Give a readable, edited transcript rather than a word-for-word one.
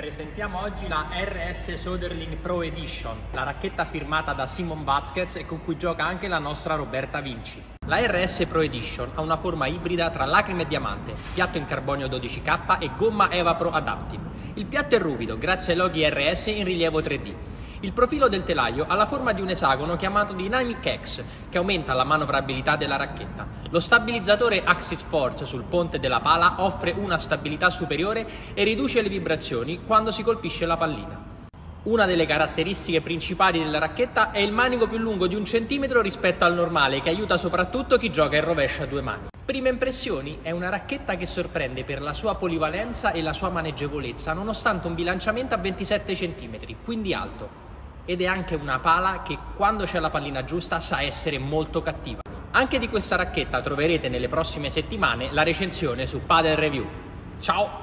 Presentiamo oggi la RS Soderling Pro Edition, la racchetta firmata da Simon Vázquez e con cui gioca anche la nostra Roberta Vinci. La RS Pro Edition ha una forma ibrida tra lacrime e diamante, piatto in carbonio 12K e gomma Evapro Adaptive. Il piatto è ruvido grazie ai loghi RS in rilievo 3D. Il profilo del telaio ha la forma di un esagono chiamato Dynamic X, che aumenta la manovrabilità della racchetta. Lo stabilizzatore Axis Force sul ponte della pala offre una stabilità superiore e riduce le vibrazioni quando si colpisce la pallina. Una delle caratteristiche principali della racchetta è il manico più lungo di 1 centimetro rispetto al normale, che aiuta soprattutto chi gioca in rovescio a 2 mani. Prime impressioni: è una racchetta che sorprende per la sua polivalenza e la sua maneggevolezza, nonostante un bilanciamento a 27 cm, quindi alto. Ed è anche una pala che, quando c'è la pallina giusta, sa essere molto cattiva. Anche di questa racchetta troverete nelle prossime settimane la recensione su Padel Review. Ciao!